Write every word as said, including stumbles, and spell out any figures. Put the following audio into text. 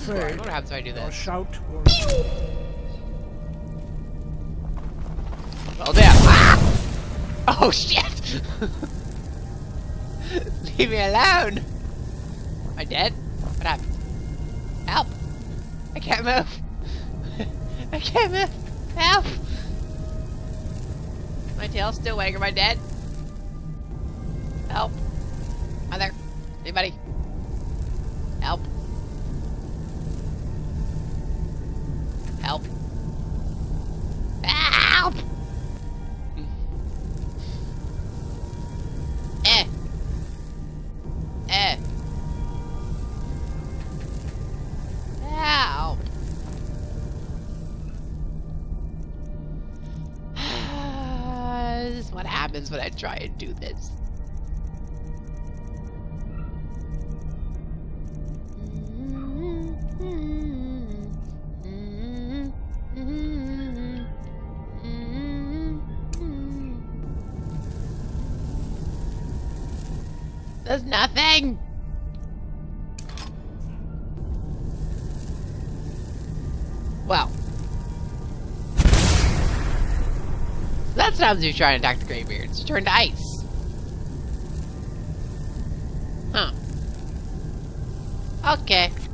afraid, What happens if I do your this? shout will... Oh damn! Ah! Oh shit! Leave me alone! Am I dead? What happened? Help! I can't move! I can't move! Help! My tail's still wagging. Am I dead? Help! Hi there. Anybody? Help! Help! Help! Eh! Eh! Help! This is what happens when I try and do this. There's nothing! Well. That's what happens if you try and attack the Greybeards. You turn to ice. Huh. Okay.